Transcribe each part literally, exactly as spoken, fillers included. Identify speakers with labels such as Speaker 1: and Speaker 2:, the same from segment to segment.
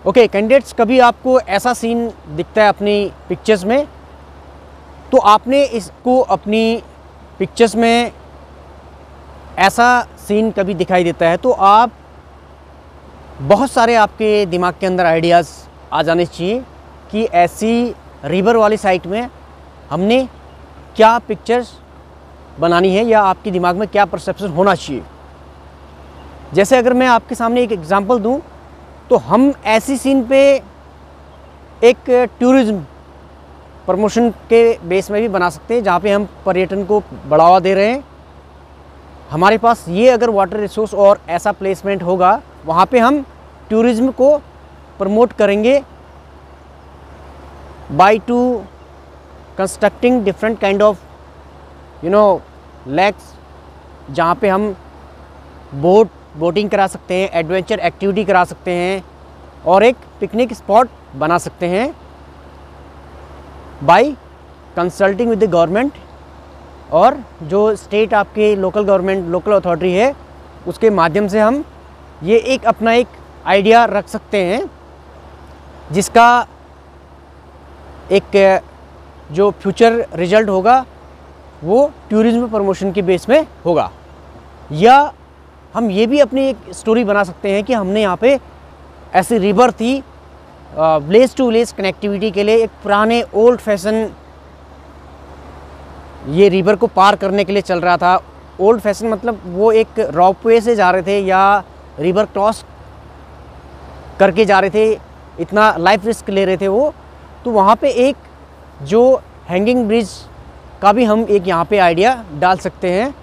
Speaker 1: Okay candidates, कभी आपको ऐसा सीन दिखता है अपनी पिक्चर्स में, तो आपने इसको अपनी पिक्चर्स में ऐसा सीन कभी दिखाई देता है तो आप बहुत सारे आपके दिमाग के अंदर आइडियाज़ आ जाने चाहिए कि ऐसी रिवर वाली साइट में हमने क्या पिक्चर्स बनानी है या आपके दिमाग में क्या परसेप्शन होना चाहिए। जैसे अगर मैं आपके सामने एक एग्जांपल दूं तो हम ऐसी सीन पे एक टूरिज़्म प्रमोशन के बेस में भी बना सकते हैं जहाँ पे हम पर्यटन को बढ़ावा दे रहे हैं। हमारे पास ये अगर वाटर रिसोर्स और ऐसा प्लेसमेंट होगा वहाँ पे हम टूरिज़्म को प्रमोट करेंगे by to constructing different kind of you know lakes, जहाँ पे हम बोट बोटिंग करा सकते हैं, एडवेंचर एक्टिविटी करा सकते हैं और एक पिकनिक स्पॉट बना सकते हैं by consulting with the government. और जो स्टेट आपके लोकल गवर्नमेंट लोकल अथॉरिटी है उसके माध्यम से हम ये एक अपना एक आइडिया रख सकते हैं जिसका एक जो फ्यूचर रिजल्ट होगा वो टूरिज़्म प्रमोशन के बेस में होगा। या हम ये भी अपनी एक स्टोरी बना सकते हैं कि हमने यहाँ पे ऐसी रिवर थी विलेज टू विलेज कनेक्टिविटी के लिए, एक पुराने ओल्ड फैशन ये रिवर को पार करने के लिए चल रहा था। ओल्ड फैशन मतलब वो एक रॉपवे से जा रहे थे या रिवर क्रॉस करके जा रहे थे, इतना लाइफ रिस्क ले रहे थे वो। तो वहाँ पे एक जो हैंगिंग ब्रिज का भी हम एक यहाँ पे आइडिया डाल सकते हैं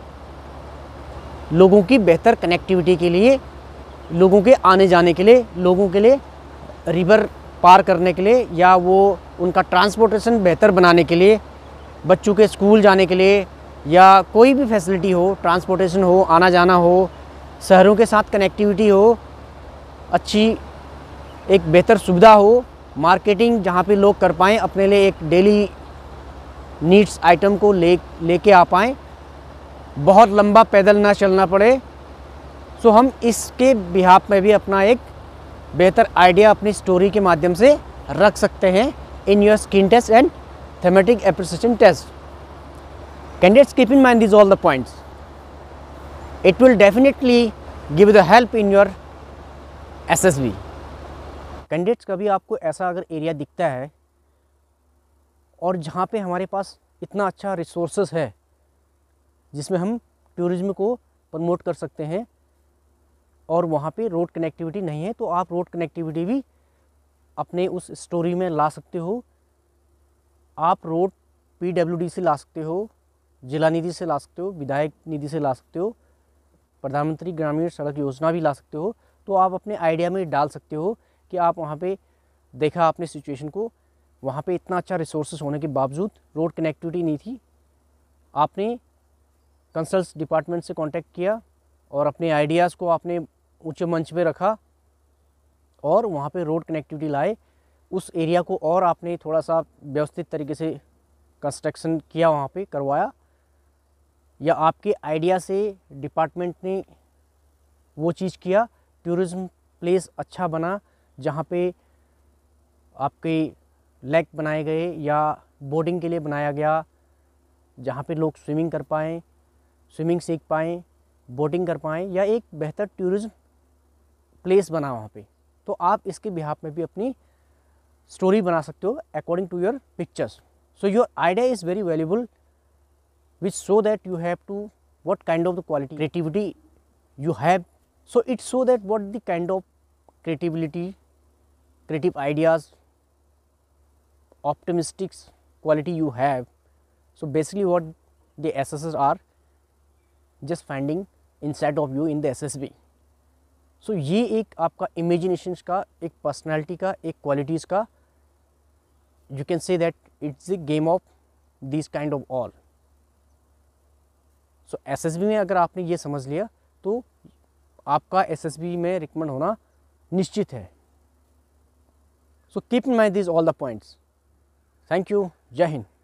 Speaker 1: लोगों की बेहतर कनेक्टिविटी के लिए, लोगों के आने जाने के लिए, लोगों के लिए रिवर पार करने के लिए या वो उनका ट्रांसपोर्टेशन बेहतर बनाने के लिए, बच्चों के स्कूल जाने के लिए या कोई भी फैसिलिटी हो, ट्रांसपोर्टेशन हो, आना जाना हो, शहरों के साथ कनेक्टिविटी हो, अच्छी एक बेहतर सुविधा हो, मार्केटिंग जहाँ पे लोग कर पाएँ, अपने लिए एक डेली नीड्स आइटम को ले लेके आ पाएँ, बहुत लंबा पैदल ना चलना पड़े। सो हम इसके बिहाफ में भी अपना एक बेहतर आइडिया अपनी स्टोरी के माध्यम से रख सकते हैं in your skin test and thematic appreciation test. Candidates, keep in mind this all the points, it will definitely give the help in your S S B. Candidates, कभी आपको ऐसा अगर एरिया दिखता है और जहाँ पे हमारे पास इतना अच्छा रिसोर्सेज है जिसमें हम टूरिज़्म को प्रमोट कर सकते हैं और वहाँ पे रोड कनेक्टिविटी नहीं है, तो आप रोड कनेक्टिविटी भी अपने उस स्टोरी में ला सकते हो। आप रोड पी डब्ल्यू डी से ला सकते हो, जिला निधि से ला सकते हो, विधायक निधि से ला सकते हो, प्रधानमंत्री ग्रामीण सड़क योजना भी ला सकते हो। तो आप अपने आइडिया में डाल सकते हो कि आप वहाँ पे देखा आपने सिचुएशन को, वहाँ पे इतना अच्छा रिसोर्सेज होने के बावजूद रोड कनेक्टिविटी नहीं थी, आपने कंसल्ट डिपार्टमेंट से कांटेक्ट किया और अपने आइडियाज़ को आपने ऊंचे मंच पे रखा और वहाँ पे रोड कनेक्टिविटी लाए, उस एरिया को और आपने थोड़ा सा व्यवस्थित तरीके से कंस्ट्रक्शन किया, वहाँ पे करवाया, या आपके आइडिया से डिपार्टमेंट ने वो चीज़ किया, टूरिज़्म प्लेस अच्छा बना जहाँ पे आपके लेक बनाए गए या बोटिंग के लिए बनाया गया, जहाँ पे लोग स्विमिंग कर पाएँ, स्विमिंग सीख पाएँ, बोटिंग कर पाएँ, या एक बेहतर टूरिज़्म प्लेस बना वहाँ पे। तो आप इसके बिहाफ में भी अपनी स्टोरी बना सकते हो according to your pictures. So your idea is very valuable which show that you have to what kind of the quality creativity you have. So it show that what the kind of creativity, creative ideas, optimistic quality you have. So basically what the S S S are just finding inside of you in the S S B. So ये एक आपका imaginations का, एक personality का, एक qualities का, you can say that it's a game of these kind of all. So so, S S B में अगर आपने ये समझ लिया तो आपका एस एस बी में रिकमेंड होना निश्चित है। So keep in mind this all the points. Thank you. जय हिंद।